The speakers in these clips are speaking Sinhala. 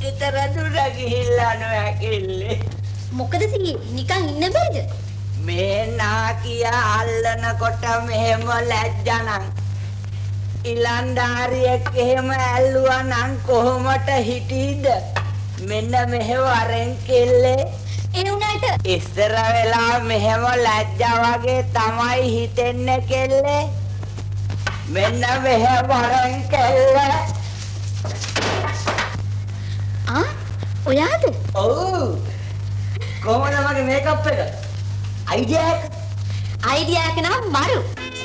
විතර දුර ගිහිල්ලා නොහැකිල්ලේ. මොකද සී නිකන් ඉන්න බෑද? මේ නාකියා අල්ලනකොට මෙහෙම ලැජ්ජනං. ඉලන්දාරියෙක් එහෙම ඇල්ලුවා නම් කොහොමට හිටීද? මෙන්න මෙහෙම වරෙන් කෙල්ලේ. ඒ උනාට ඉස්සර වෙලා මෙහෙම ලැජ්ජා වගේ තමයි හිතෙන්නේ කෙල්ලේ. මෙන්න මෙහෙම වරෙන් කෙල්ලේ. ඔයාද? ඔව්. කොහොමද මගේ මේකප් එක? අයිඩියා එක නම් මරු.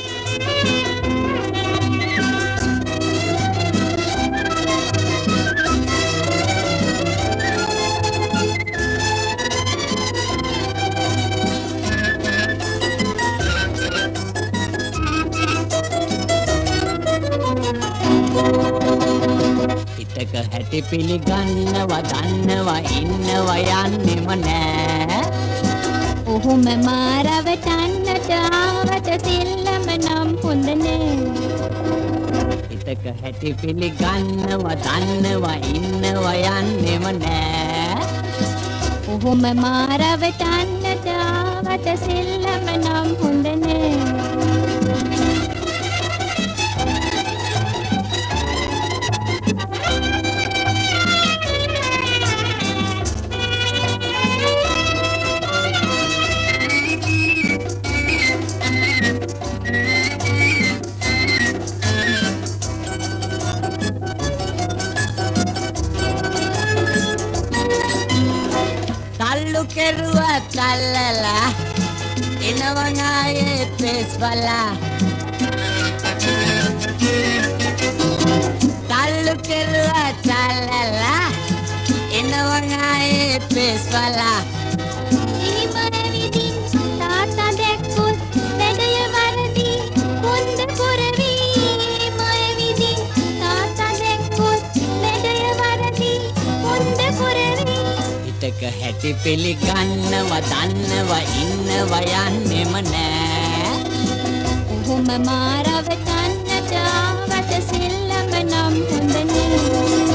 හිතක හැටි පිළිගන්නවා දන්නවා ඉන්නවා යන්නෙම නෑ. ඔහුම මාරවටන්නට ආවට සිල්ලම නම් හොඳ නෑ. හිතක හැටි පිළිගන්නවා දන්නවා ඉන්නවා යන්නෙම නෑ. ඔහුම මාරවටන්නට ආවට සිල්ලම නම් හොඳ නෑ. කෙරුවා කල්ලලා එනවන් ආයේ පෙස් බලා. තල්ලු කෙරුවා කල්ලලා එනවන් ආයේ පෙස් බලා. එහෙම ඇවිදින් තාත්තා දැක්කොත් වැඩය වරදි කොන්ද පොරවි. එහෙම ඇවිදින් තාත්තා දැක්කොත් වැඩය වරදි කොන්ද පොරවි. හිතක හැටි පිළිගන්නවා දන්නවා ඉන්නවා යන්නෙම නෑ. ඔහුම මාරවටන්නට ආවට සිල්ලම නම් හොඳ නෑ.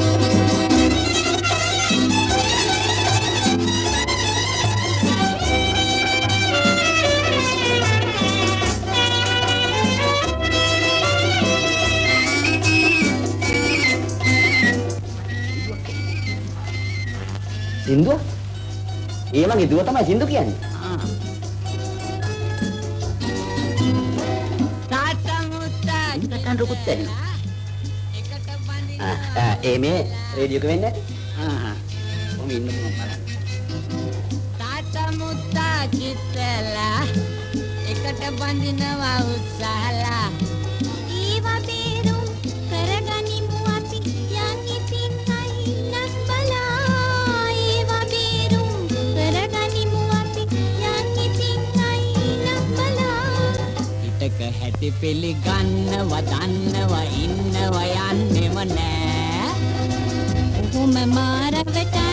සින්දුව? ඒ මගේ දුව තමයි සින්දු කියන්නේ. තාත්තා මුත්තා ඉන්නකන් රුකුත් ඇරිලා. ඒ මේ රේඩියෝ එක වෙන්නේ නැති. කොහොම ඉන්න මම බලන්න. තාත්තා මුත්තා කිත්තලා එකට බඳිනවා උත්සාහලා. ඊවා බේරුම් කරගනිමු අපි යන් ඉතින් අයිනක් බලා. ඊවා බේරුම් කරගනිමු අපි යන් ඉතින් අයිනක් බලා. හිතක හැටි පිළිගන්නවා දන්නවා ඉන්නවා යන්නෙම නෑ. ඔහුම මාරවට